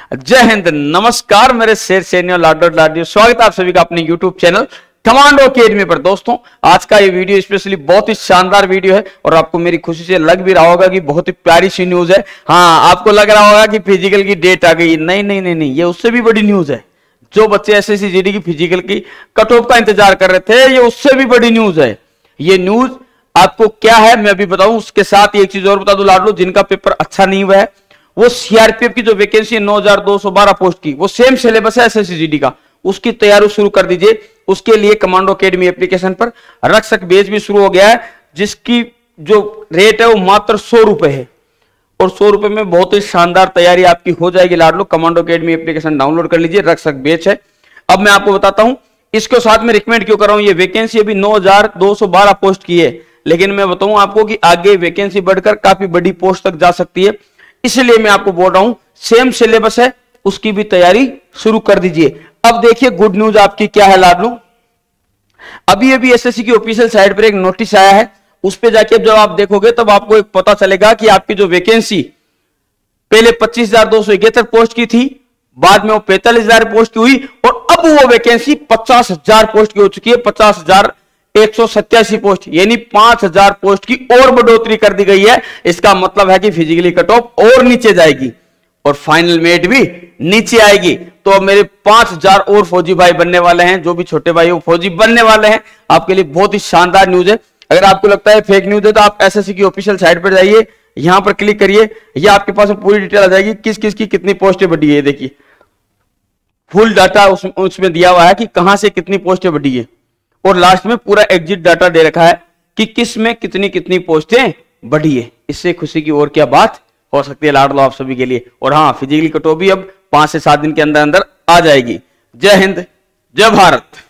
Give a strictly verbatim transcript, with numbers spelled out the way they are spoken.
जय हिंद, नमस्कार मेरे शेर सैनियों, लाडो लाडियो, स्वागत है आप सभी का अपने यूट्यूब चैनल कमांडो अकेडमी पर। दोस्तों आज का ये वीडियो स्पेशली बहुत ही शानदार वीडियो है और आपको मेरी खुशी से लग भी रहा होगा कि बहुत ही प्यारी सी न्यूज है। हाँ, आपको लग रहा होगा कि फिजिकल की डेट आ गई। नहीं नहीं नहीं नहीं, ये उससे भी बड़ी न्यूज है। जो बच्चे एसएससी जीडी की फिजिकल की कट ऑफ का इंतजार कर रहे थे, ये उससे भी बड़ी न्यूज है। ये न्यूज आपको क्या है मैं अभी बताऊं, उसके साथ एक चीज और बता दूं लाडलो, जिनका पेपर अच्छा नहीं हुआ है वो सीआरपीएफ की जो वैकेंसी है नौ हजार दो सौ बारह पोस्ट की, वो सेम सिलेबस है एसएससी जीडी का, उसकी तैयारी शुरू कर दीजिए। उसके लिए कमांडो अकेडमी एप्लीकेशन पर रक्षक बेच भी शुरू हो गया है, जिसकी जो रेट है वो मात्र सौ रुपए है और सौ रुपए में बहुत ही शानदार तैयारी आपकी हो जाएगी लाडलो। कमांडो अकेडमी एप्लीकेशन डाउनलोड कर लीजिए, रक्षक बेच है। अब मैं आपको बताता हूं इसके साथ में रिकमेंड क्यों कर रहा हूं। ये वैकेंसी अभी नौ हजार दो सौ बारह पोस्ट की है, लेकिन मैं बताऊं आपको कि आगे वैकेंसी बढ़कर काफी बड़ी पोस्ट तक जा सकती है, इसलिए मैं आपको बोल रहा हूं सेम सिलेबस है, उसकी भी तैयारी शुरू कर दीजिए। अब देखिए गुड न्यूज आपकी क्या है लाडलो, अभी अभी एसएससी की ऑफिशियल साइट पर एक नोटिस आया है, उस पे जाके जब आप देखोगे तब आपको एक पता चलेगा कि आपकी जो वैकेंसी पहले पच्चीस हजार दो सौ इकहत्तर पोस्ट की थी, बाद में वो पैंतालीस हजार पोस्ट की हुई और अब वो वैकेंसी पचास हजार पोस्ट की हो चुकी है, पचास हजार एक सौ सत्तासी पोस्ट, यानी पांच हजार पोस्ट की और बढ़ोतरी कर दी गई है। इसका मतलब है कि फिजिकली कट ऑफ और नीचे जाएगी और फाइनल मेट भी नीचे आएगी। तो अब मेरे पांच हजार और फौजी भाई बनने वाले हैं, जो भी छोटे भाई वो फौजी बनने वाले हैं। आपके लिए बहुत ही शानदार न्यूज है। अगर आपको लगता है फेक न्यूज है तो आप एसएससी की ऑफिशियल साइट पर जाइए, यहां पर क्लिक करिए, ये आपके पास पूरी डिटेल आ जाएगी किस किस की कितनी पोस्टें बढ़ी है। देखिए फुल डाटा उस, उसमें दिया हुआ है कि कहां से कितनी पोस्टें बढ़ी है और लास्ट में पूरा एग्जिट डाटा दे रखा है कि किस में कितनी कितनी पोस्टें बढ़ी है। इससे खुशी की और क्या बात हो सकती है लाडलो आप सभी के लिए। और हाँ, फिजिकली कट ऑफ भी अब पांच से सात दिन के अंदर अंदर आ जाएगी। जय हिंद, जय भारत।